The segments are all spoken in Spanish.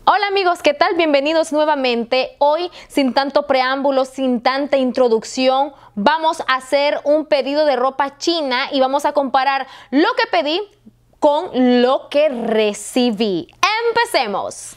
Hola amigos, ¿qué tal? Bienvenidos nuevamente. Hoy, sin tanto preámbulo, sin tanta introducción, vamos a hacer un pedido de ropa china y vamos a comparar lo que pedí con lo que recibí. ¡Empecemos!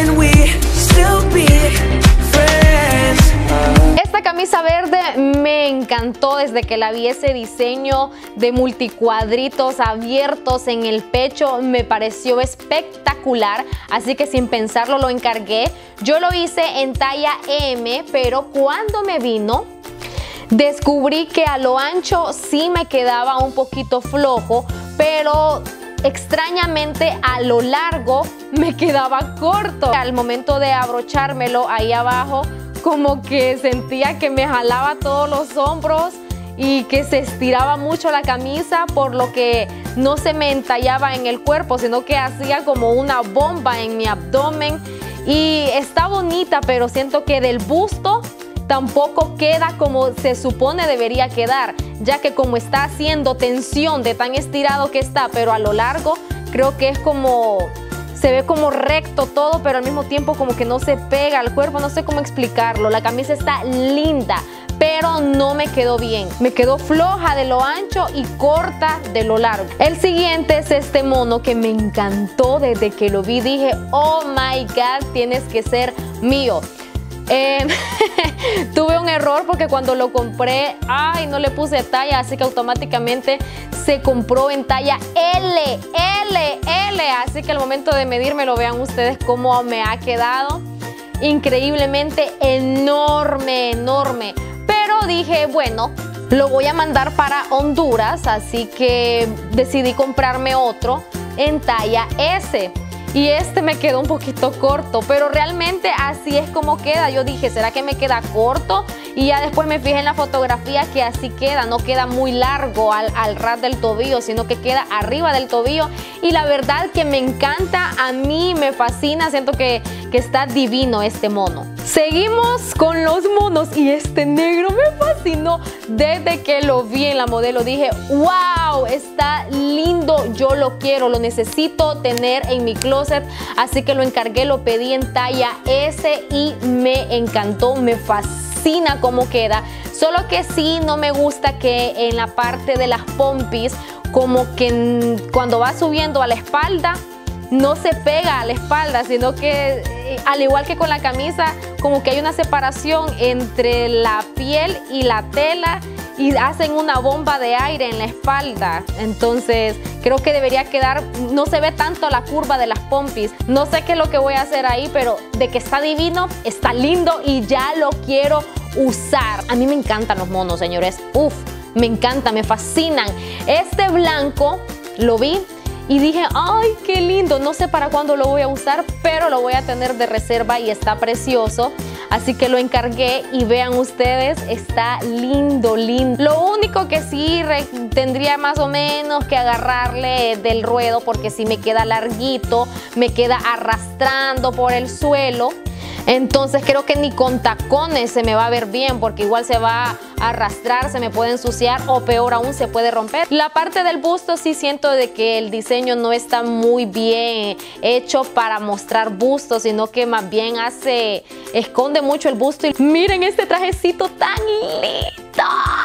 Esta camisa verde me encantó desde que la vi. Ese diseño de multicuadritos abiertos en el pecho me pareció espectacular, así que sin pensarlo lo encargué. Yo lo hice en talla M, pero cuando me vino descubrí que a lo ancho sí me quedaba un poquito flojo, pero extrañamente a lo largo me quedaba corto. Al momento de abrochármelo ahí abajo, como que sentía que me jalaba todos los hombros y que se estiraba mucho la camisa, por lo que no se me entallaba en el cuerpo, sino que hacía como una bomba en mi abdomen. Y está bonita, pero siento que del busto tampoco queda como se supone debería quedar, ya que como está haciendo tensión de tan estirado que está, pero a lo largo creo que es como, se ve como recto todo, pero al mismo tiempo como que no se pega al cuerpo, no sé cómo explicarlo. La camisa está linda, pero no me quedó bien. Me quedó floja de lo ancho y corta de lo largo. El siguiente es este mono que me encantó desde que lo vi. Dije, oh my God, tienes que ser mío. Tuve un error porque cuando lo compré, no le puse talla, así que automáticamente se compró en talla L. Así que al momento de medírmelo, vean ustedes cómo me ha quedado. Increíblemente enorme. Pero dije, bueno, lo voy a mandar para Honduras, así que decidí comprarme otro en talla S. Y este me quedó un poquito corto, pero realmente así es como queda. Yo dije, ¿será que me queda corto? Y ya después me fijé en la fotografía que así queda. No queda muy largo al ras del tobillo, sino que queda arriba del tobillo. Y la verdad que me encanta, a mí me fascina. Siento que está divino este mono. Seguimos con los monos y este negro me fascinó. Desde que lo vi en la modelo dije, wow, está lindo, yo lo quiero, lo necesito tener en mi closet. Así que lo encargué, lo pedí en talla S y me encantó, me fascina cómo queda. Solo que sí, no me gusta que en la parte de las pompis, como que cuando va subiendo a la espalda, no se pega a la espalda, sino que al igual que con la camisa, como que hay una separación entre la piel y la tela y hacen una bomba de aire en la espalda. Entonces creo que debería quedar, no se ve tanto la curva de las pompis. No sé qué es lo que voy a hacer ahí, pero de que está divino, está lindo y ya lo quiero usar. A mí me encantan los monos, señores. Uf, me encanta, me fascinan. Este blanco lo vi y dije, ay, qué lindo. No sé para cuándo lo voy a usar, pero lo voy a tener de reserva y está precioso. Así que lo encargué y vean ustedes, está lindo. Lo único que sí tendría más o menos que agarrarle del ruedo, porque si me queda larguito, me queda arrastrando por el suelo. Entonces creo que ni con tacones se me va a ver bien, porque igual se va a arrastrar, se me puede ensuciar o peor aún se puede romper. La parte del busto sí siento de que el diseño no está muy bien hecho para mostrar busto, sino que más bien esconde mucho el busto. Y miren este trajecito tan lindo,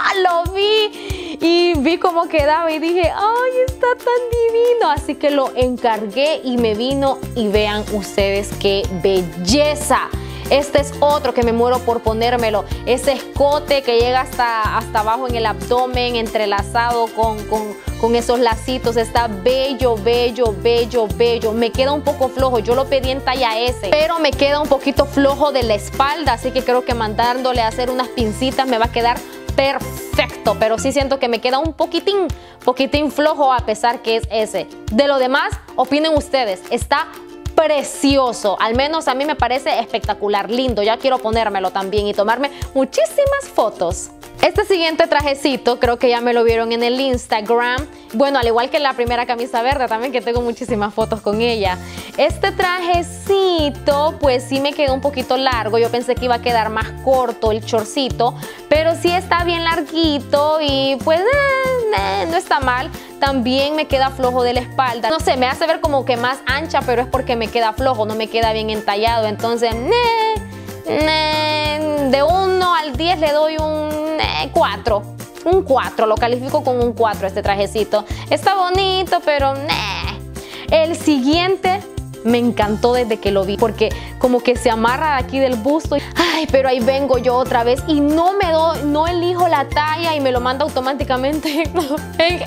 lo vi y vi cómo quedaba y dije, ay, está tan divino. Así que lo encargué y me vino y vean ustedes qué belleza. Este es otro que me muero por ponérmelo. Ese escote que llega hasta abajo en el abdomen, entrelazado con esos lacitos. Está bello. Me queda un poco flojo. Yo lo pedí en talla S, pero me queda un poquito flojo de la espalda. Así que creo que mandándole a hacer unas pincitas me va a quedar perfecto. Pero sí siento que me queda un poquitín flojo, a pesar que es ese. De lo demás, opinen ustedes. Está precioso, al menos a mí me parece espectacular, lindo. Ya quiero ponérmelo también y tomarme muchísimas fotos. Este siguiente trajecito creo que ya me lo vieron en el Instagram. Bueno, al igual que la primera camisa verde también, que tengo muchísimas fotos con ella. Este trajecito pues sí me quedó un poquito largo. Yo pensé que iba a quedar más corto el chorcito, pero sí está bien larguito y pues no está mal. también me queda flojo de la espalda. No sé, me hace ver como que más ancha, pero es porque me queda flojo, no me queda bien entallado. Entonces, de 1 al 10 le doy un 4. Un 4, lo califico con un 4 este trajecito. Está bonito, pero El siguiente me encantó desde que lo vi, porque como que se amarra de aquí del busto. Ay, pero ahí vengo yo otra vez y no elijo la talla y me lo manda automáticamente en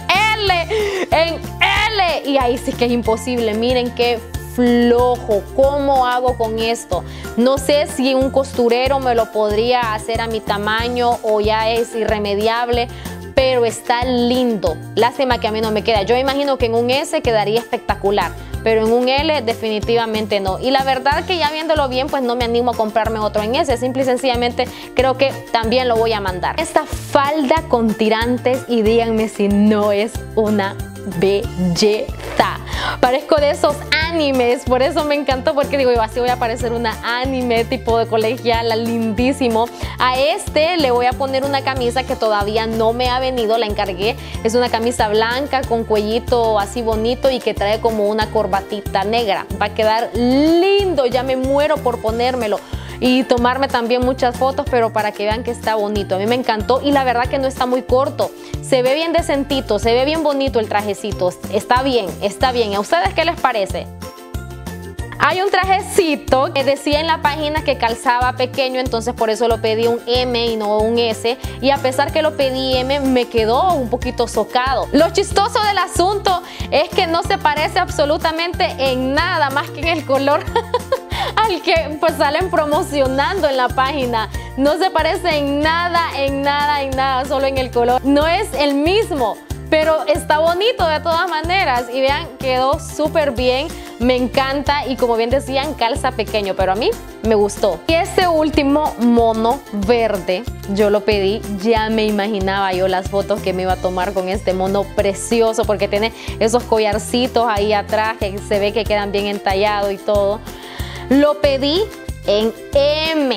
L. Y ahí sí que es imposible. Miren qué flojo. ¿Cómo hago con esto? No sé si un costurero me lo podría hacer a mi tamaño o ya es irremediable, pero está lindo. Lástima que a mí no me queda. Yo imagino que en un S quedaría espectacular, pero en un L definitivamente no. Y la verdad que ya viéndolo bien, pues no me animo a comprarme otro en S. Simple y sencillamente creo que también lo voy a mandar. Esta falda con tirantes, y díganme si no es una belleza. Parezco de esos animes, por eso me encantó, porque digo, yo así voy a parecer una anime tipo de colegiala, lindísimo. A este le voy a poner una camisa que todavía no me ha venido, la encargué. Es una camisa blanca con cuellito así bonito y que trae como una corbatita negra. Va a quedar lindo, ya me muero por ponérmelo y tomarme también muchas fotos, pero para que vean que está bonito. A mí me encantó y la verdad que no está muy corto. Se ve bien decentito, se ve bien bonito el trajecito. Está bien, está bien. ¿A ustedes qué les parece? Hay un trajecito que decía en la página que calzaba pequeño, entonces por eso lo pedí un M y no un S. Y a pesar que lo pedí M, me quedó un poquito socado. Lo chistoso del asunto es que no se parece absolutamente en nada más que en el color al que pues salen promocionando en la página. No se parece en nada, solo en el color. No es el mismo, pero está bonito de todas maneras. Y vean, quedó súper bien. Me encanta y como bien decían, calza pequeño, pero a mí me gustó. Y este último mono verde, yo lo pedí, ya me imaginaba yo las fotos que me iba a tomar con este mono precioso, porque tiene esos collarcitos ahí atrás que se ve que quedan bien entallados y todo. Lo pedí en M,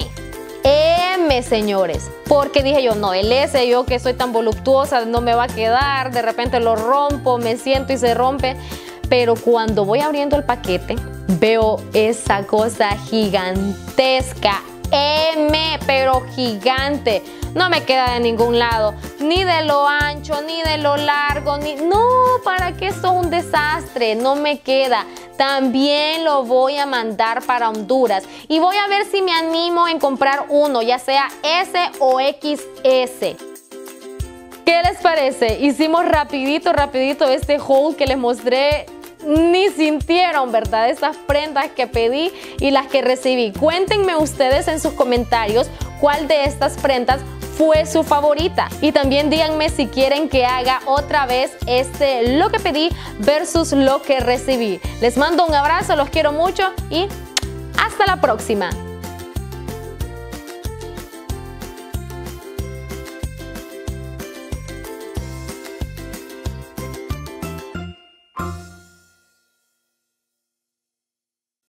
señores, porque dije yo, no, el S, yo que soy tan voluptuosa, no me va a quedar, de repente lo rompo, me siento y se rompe. Pero cuando voy abriendo el paquete, veo esa cosa gigantesca, M, pero gigante. No me queda de ningún lado, ni de lo ancho, ni de lo largo, no, ¿para qué? Esto es un desastre, no me queda. También lo voy a mandar para Honduras y voy a ver si me animo en comprar uno, ya sea S o XS. ¿Qué les parece? Hicimos rapidito este haul que les mostré. Ni sintieron, ¿verdad? Estas prendas que pedí y las que recibí. Cuéntenme ustedes en sus comentarios cuál de estas prendas fue su favorita. Y también díganme si quieren que haga otra vez lo que pedí versus lo que recibí. Les mando un abrazo, los quiero mucho y hasta la próxima.